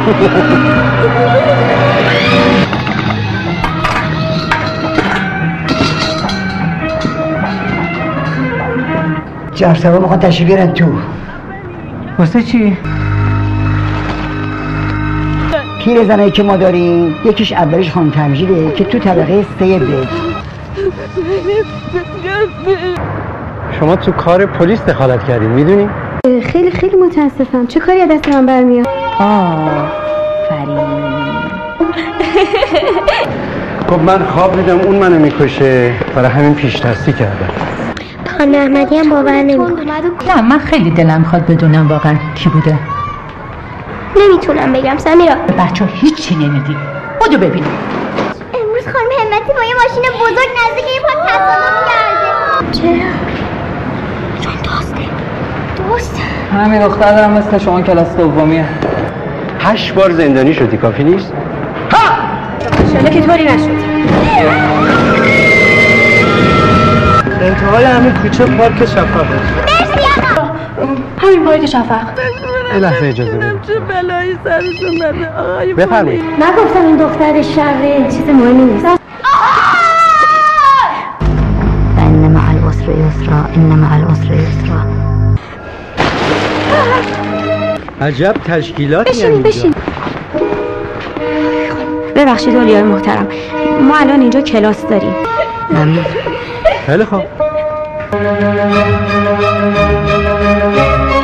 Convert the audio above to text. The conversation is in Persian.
جرسبا میخوان تشریف بیارن تو. واسه چی؟ پیر زنایی که ما داریم یکیش اولیش خانم تمجیده که تو طبقه 3 ب. شما تو کار پلیس دخالت کردین میدونی؟ خیلی خیلی متاسفم. چه کاری از دست من برمیاد؟ خب من خواب دیدم اون منو میکشه، برای همین پیش دستی کردم. خانم احمدی هم باور نمیکنه. نه من خیلی دلم میخواد بدونم واقعا کی بوده. نمیتونم بگم سمیرا. بچه هیچی نمیگی. بودو ببینم. امروز خانم همتی با یه ماشین بزرگ نزدیک یه پارک تصادف کرده. چرا؟ چون دوست همین دختر دارم مثل شما کلاس دومیه. 8 بار زندانی شدی کافی نیست؟ انشالله که طوری نشد. انتهای همین کوچه پارک شفق. همین پارک شفق. یه لحظه اجازه بدید. چه بلایی سرشون نده آقای بفرمایید. نگفتم این دختر شره چیز مهمی نیست. ان مع العسر یسرا ان مع العسر یسرا. عجب تشکیلاتی بشین. ببخشید اولیای محترم، ما الان اینجا کلاس داریم. ممنون. خیلی خوب.